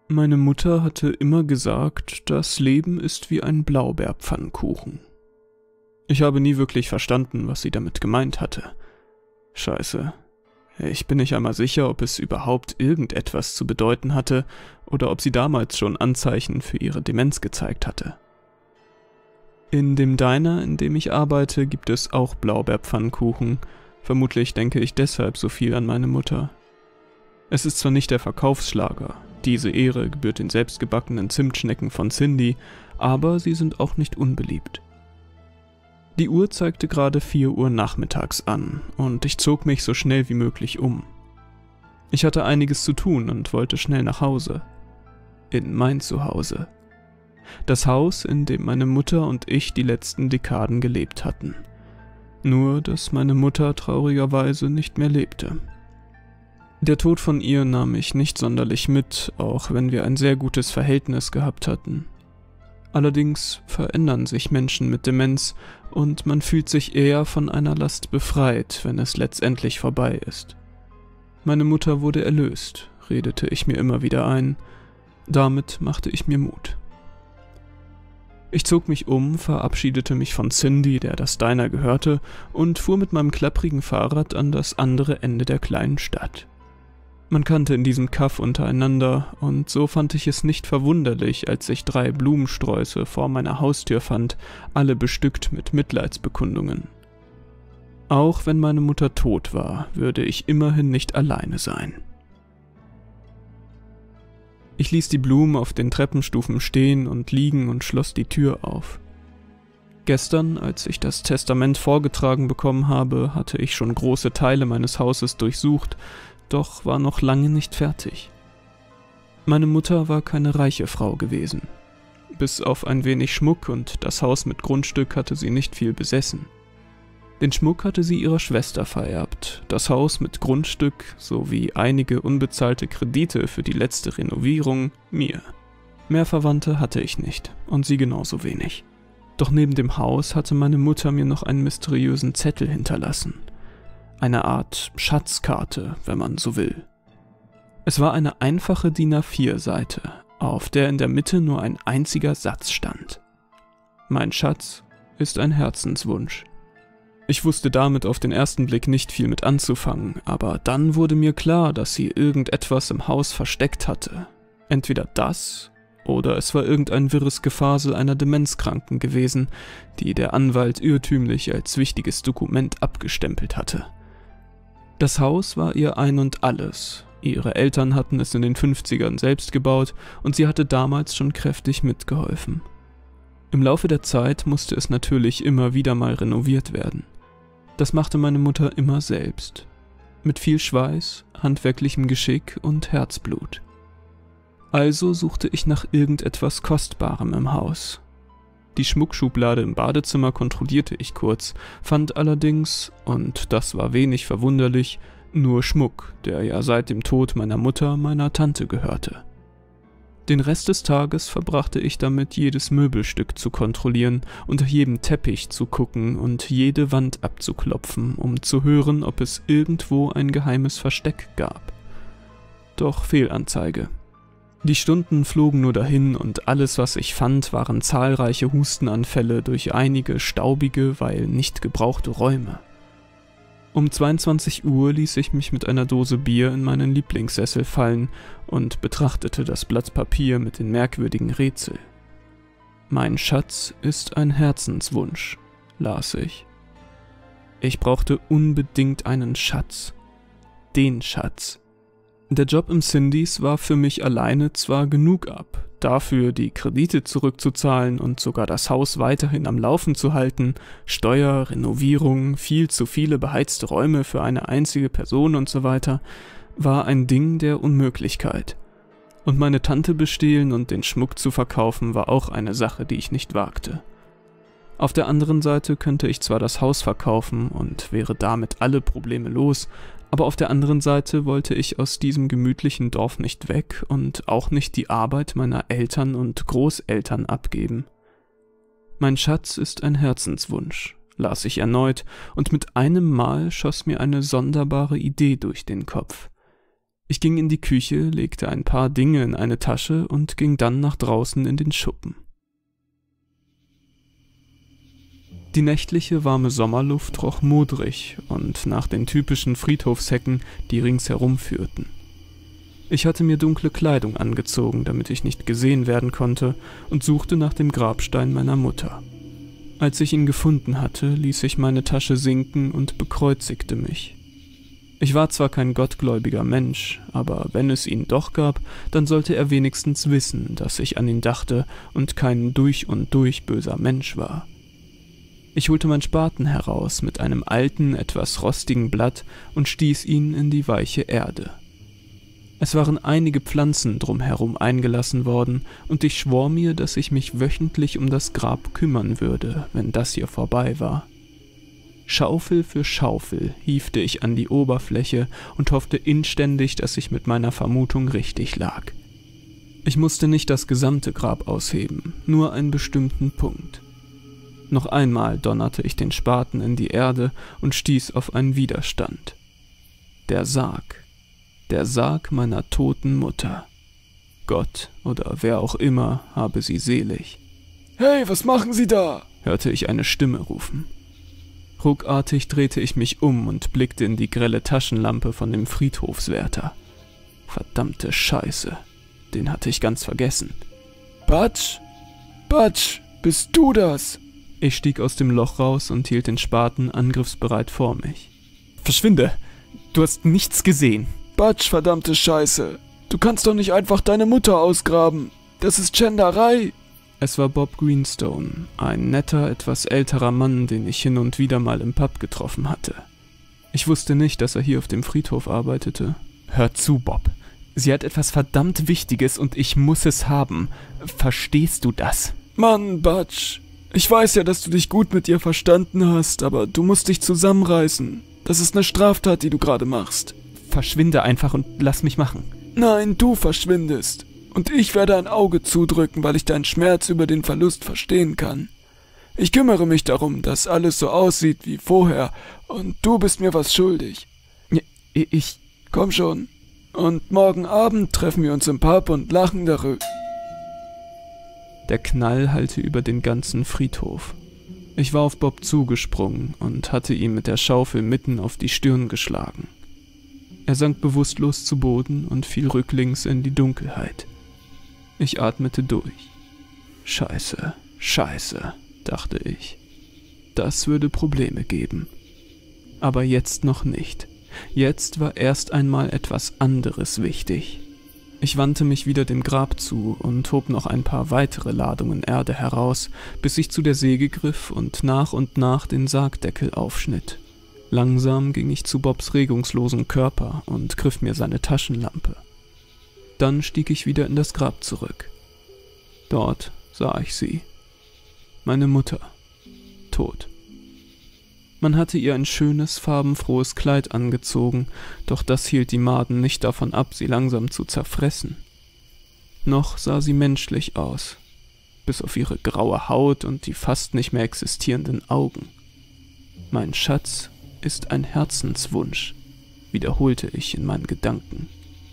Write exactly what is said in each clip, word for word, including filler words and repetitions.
Meine Mutter hatte immer gesagt, das Leben ist wie ein Blaubeerpfannkuchen. Ich habe nie wirklich verstanden, was sie damit gemeint hatte. Scheiße. Ich bin nicht einmal sicher, ob es überhaupt irgendetwas zu bedeuten hatte oder ob sie damals schon Anzeichen für ihre Demenz gezeigt hatte. In dem Diner, in dem ich arbeite, gibt es auch Blaubeerpfannkuchen. Vermutlich denke ich deshalb so viel an meine Mutter. Es ist zwar nicht der Verkaufsschlager, diese Ehre gebührt den selbstgebackenen Zimtschnecken von Cindy, aber sie sind auch nicht unbeliebt. Die Uhr zeigte gerade vier Uhr nachmittags an und ich zog mich so schnell wie möglich um. Ich hatte einiges zu tun und wollte schnell nach Hause. In mein Zuhause. Das Haus, in dem meine Mutter und ich die letzten Dekaden gelebt hatten. Nur, dass meine Mutter traurigerweise nicht mehr lebte. Der Tod von ihr nahm mich nicht sonderlich mit, auch wenn wir ein sehr gutes Verhältnis gehabt hatten. Allerdings verändern sich Menschen mit Demenz und man fühlt sich eher von einer Last befreit, wenn es letztendlich vorbei ist. Meine Mutter wurde erlöst, redete ich mir immer wieder ein. Damit machte ich mir Mut. Ich zog mich um, verabschiedete mich von Cindy, der das Diner gehörte, und fuhr mit meinem klapprigen Fahrrad an das andere Ende der kleinen Stadt. Man kannte in diesem Kaff untereinander, und so fand ich es nicht verwunderlich, als ich drei Blumensträuße vor meiner Haustür fand, alle bestückt mit Mitleidsbekundungen. Auch wenn meine Mutter tot war, würde ich immerhin nicht alleine sein. Ich ließ die Blumen auf den Treppenstufen stehen und liegen und schloss die Tür auf. Gestern, als ich das Testament vorgetragen bekommen habe, hatte ich schon große Teile meines Hauses durchsucht, doch war noch lange nicht fertig. Meine Mutter war keine reiche Frau gewesen. Bis auf ein wenig Schmuck und das Haus mit Grundstück hatte sie nicht viel besessen. Den Schmuck hatte sie ihrer Schwester vererbt, das Haus mit Grundstück sowie einige unbezahlte Kredite für die letzte Renovierung mir. Mehr Verwandte hatte ich nicht und sie genauso wenig. Doch neben dem Haus hatte meine Mutter mir noch einen mysteriösen Zettel hinterlassen. Eine Art Schatzkarte, wenn man so will. Es war eine einfache D I N A vier Seite, auf der in der Mitte nur ein einziger Satz stand. Mein Schatz ist ein Herzenswunsch. Ich wusste damit auf den ersten Blick nicht viel mit anzufangen, aber dann wurde mir klar, dass sie irgendetwas im Haus versteckt hatte. Entweder das, oder es war irgendein wirres Gefasel einer Demenzkranken gewesen, die der Anwalt irrtümlich als wichtiges Dokument abgestempelt hatte. Das Haus war ihr Ein und Alles. Ihre Eltern hatten es in den fünfzigern selbst gebaut und sie hatte damals schon kräftig mitgeholfen. Im Laufe der Zeit musste es natürlich immer wieder mal renoviert werden. Das machte meine Mutter immer selbst. Mit viel Schweiß, handwerklichem Geschick und Herzblut. Also suchte ich nach irgendetwas Kostbarem im Haus. Die Schmuckschublade im Badezimmer kontrollierte ich kurz, fand allerdings, und das war wenig verwunderlich, nur Schmuck, der ja seit dem Tod meiner Mutter meiner Tante gehörte. Den Rest des Tages verbrachte ich damit, jedes Möbelstück zu kontrollieren, unter jedem Teppich zu gucken und jede Wand abzuklopfen, um zu hören, ob es irgendwo ein geheimes Versteck gab. Doch Fehlanzeige. Die Stunden flogen nur dahin und alles, was ich fand, waren zahlreiche Hustenanfälle durch einige staubige, weil nicht gebrauchte Räume. Um zweiundzwanzig Uhr ließ ich mich mit einer Dose Bier in meinen Lieblingssessel fallen und betrachtete das Blatt Papier mit den merkwürdigen Rätsel. Mein Schatz ist ein Herzenswunsch, las ich. Ich brauchte unbedingt einen Schatz. Den Schatz. Der Job im Cindys war für mich alleine zwar genug ab, dafür die Kredite zurückzuzahlen und sogar das Haus weiterhin am Laufen zu halten, Steuer, Renovierung, viel zu viele beheizte Räume für eine einzige Person und so weiter, war ein Ding der Unmöglichkeit. Und meine Tante bestehlen und den Schmuck zu verkaufen war auch eine Sache, die ich nicht wagte. Auf der anderen Seite könnte ich zwar das Haus verkaufen und wäre damit alle Probleme los, aber auf der anderen Seite wollte ich aus diesem gemütlichen Dorf nicht weg und auch nicht die Arbeit meiner Eltern und Großeltern abgeben. Mein Schatz ist ein Herzenswunsch, las ich erneut, und mit einem Mal schoss mir eine sonderbare Idee durch den Kopf. Ich ging in die Küche, legte ein paar Dinge in eine Tasche und ging dann nach draußen in den Schuppen. Die nächtliche warme Sommerluft roch modrig und nach den typischen Friedhofshecken, die ringsherum führten. Ich hatte mir dunkle Kleidung angezogen, damit ich nicht gesehen werden konnte, und suchte nach dem Grabstein meiner Mutter. Als ich ihn gefunden hatte, ließ ich meine Tasche sinken und bekreuzigte mich. Ich war zwar kein gottgläubiger Mensch, aber wenn es ihn doch gab, dann sollte er wenigstens wissen, dass ich an ihn dachte und kein durch und durch böser Mensch war. Ich holte meinen Spaten heraus mit einem alten, etwas rostigen Blatt und stieß ihn in die weiche Erde. Es waren einige Pflanzen drumherum eingelassen worden, und ich schwor mir, dass ich mich wöchentlich um das Grab kümmern würde, wenn das hier vorbei war. Schaufel für Schaufel hiefte ich an die Oberfläche und hoffte inständig, dass ich mit meiner Vermutung richtig lag. Ich musste nicht das gesamte Grab ausheben, nur einen bestimmten Punkt. Noch einmal donnerte ich den Spaten in die Erde und stieß auf einen Widerstand. Der Sarg. Der Sarg meiner toten Mutter. Gott oder wer auch immer habe sie selig. »Hey, was machen Sie da?« hörte ich eine Stimme rufen. Ruckartig drehte ich mich um und blickte in die grelle Taschenlampe von dem Friedhofswärter. Verdammte Scheiße, den hatte ich ganz vergessen. »Butch? Butch, bist du das?« Ich stieg aus dem Loch raus und hielt den Spaten angriffsbereit vor mich. »Verschwinde! Du hast nichts gesehen!« »Butch, verdammte Scheiße! Du kannst doch nicht einfach deine Mutter ausgraben! Das ist Schänderei!« Es war Bob Greenstone, ein netter, etwas älterer Mann, den ich hin und wieder mal im Pub getroffen hatte. Ich wusste nicht, dass er hier auf dem Friedhof arbeitete. »Hör zu, Bob. Sie hat etwas verdammt Wichtiges und ich muss es haben. Verstehst du das?« »Mann, Butch, ich weiß ja, dass du dich gut mit ihr verstanden hast, aber du musst dich zusammenreißen. Das ist eine Straftat, die du gerade machst.« »Verschwinde einfach und lass mich machen.« »Nein, du verschwindest. Und ich werde ein Auge zudrücken, weil ich deinen Schmerz über den Verlust verstehen kann. Ich kümmere mich darum, dass alles so aussieht wie vorher, und du bist mir was schuldig.« »Ich... Komm schon. Und morgen Abend treffen wir uns im Pub und lachen darüber.« Der Knall hallte über den ganzen Friedhof. Ich war auf Bob zugesprungen und hatte ihm mit der Schaufel mitten auf die Stirn geschlagen. Er sank bewusstlos zu Boden und fiel rücklings in die Dunkelheit. Ich atmete durch. Scheiße, scheiße, dachte ich. Das würde Probleme geben. Aber jetzt noch nicht. Jetzt war erst einmal etwas anderes wichtig. Ich wandte mich wieder dem Grab zu und hob noch ein paar weitere Ladungen Erde heraus, bis ich zu der Säge griff und nach und nach den Sargdeckel aufschnitt. Langsam ging ich zu Bobs regungslosen Körper und griff mir seine Taschenlampe. Dann stieg ich wieder in das Grab zurück. Dort sah ich sie. Meine Mutter. Tot. Man hatte ihr ein schönes, farbenfrohes Kleid angezogen, doch das hielt die Maden nicht davon ab, sie langsam zu zerfressen. Noch sah sie menschlich aus, bis auf ihre graue Haut und die fast nicht mehr existierenden Augen. Mein Schatz ist ein Herzenswunsch, wiederholte ich in meinen Gedanken.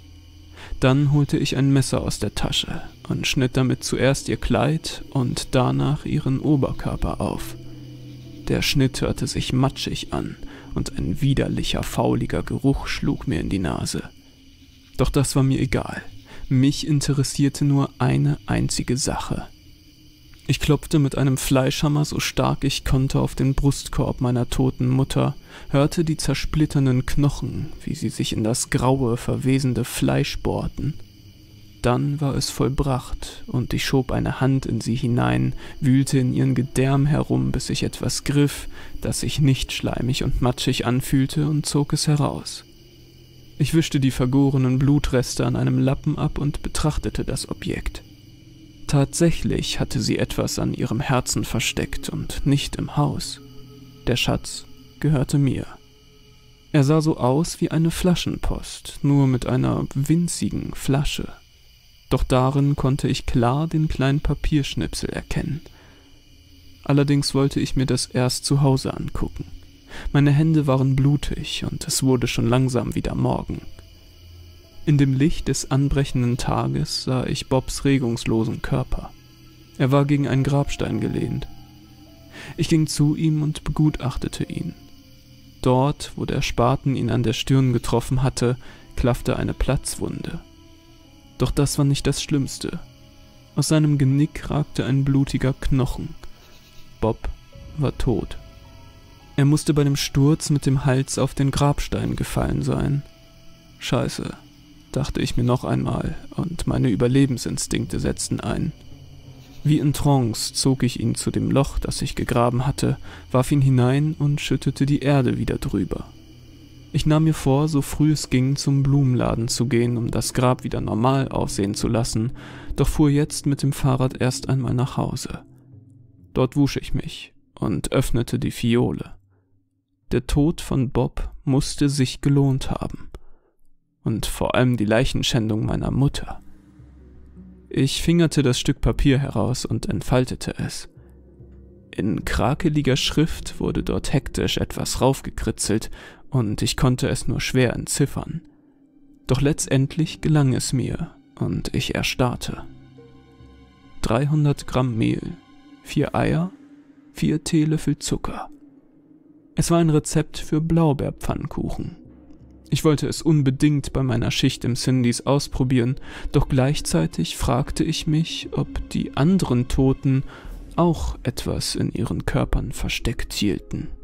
Dann holte ich ein Messer aus der Tasche und schnitt damit zuerst ihr Kleid und danach ihren Oberkörper auf. Der Schnitt hörte sich matschig an und ein widerlicher, fauliger Geruch schlug mir in die Nase. Doch das war mir egal. Mich interessierte nur eine einzige Sache. Ich klopfte mit einem Fleischhammer so stark ich konnte auf den Brustkorb meiner toten Mutter, hörte die zersplitternden Knochen, wie sie sich in das graue, verwesende Fleisch bohrten. Dann war es vollbracht, und ich schob eine Hand in sie hinein, wühlte in ihren Gedärm herum, bis ich etwas griff, das sich nicht schleimig und matschig anfühlte, und zog es heraus. Ich wischte die vergorenen Blutreste an einem Lappen ab und betrachtete das Objekt. Tatsächlich hatte sie etwas an ihrem Herzen versteckt und nicht im Haus. Der Schatz gehörte mir. Er sah so aus wie eine Flaschenpost, nur mit einer winzigen Flasche. Doch darin konnte ich klar den kleinen Papierschnipsel erkennen. Allerdings wollte ich mir das erst zu Hause angucken. Meine Hände waren blutig und es wurde schon langsam wieder Morgen. In dem Licht des anbrechenden Tages sah ich Bobs regungslosen Körper. Er war gegen einen Grabstein gelehnt. Ich ging zu ihm und begutachtete ihn. Dort, wo der Spaten ihn an der Stirn getroffen hatte, klaffte eine Platzwunde. Doch das war nicht das Schlimmste. Aus seinem Genick ragte ein blutiger Knochen. Bob war tot. Er musste bei dem Sturz mit dem Hals auf den Grabstein gefallen sein. Scheiße, dachte ich mir noch einmal, und meine Überlebensinstinkte setzten ein. Wie in Trance zog ich ihn zu dem Loch, das ich gegraben hatte, warf ihn hinein und schüttete die Erde wieder drüber. Ich nahm mir vor, so früh es ging, zum Blumenladen zu gehen, um das Grab wieder normal aussehen zu lassen, doch fuhr jetzt mit dem Fahrrad erst einmal nach Hause. Dort wusch ich mich und öffnete die Fiole. Der Tod von Bob musste sich gelohnt haben. Und vor allem die Leichenschändung meiner Mutter. Ich fingerte das Stück Papier heraus und entfaltete es. In krakeliger Schrift wurde dort hektisch etwas raufgekritzelt und ich konnte es nur schwer entziffern. Doch letztendlich gelang es mir und ich erstarrte. dreihundert Gramm Mehl, vier Eier, vier Teelöffel Zucker. Es war ein Rezept für Blaubeerpfannkuchen. Ich wollte es unbedingt bei meiner Schicht im Cindys ausprobieren, doch gleichzeitig fragte ich mich, ob die anderen Toten auch etwas in ihren Körpern versteckt hielten.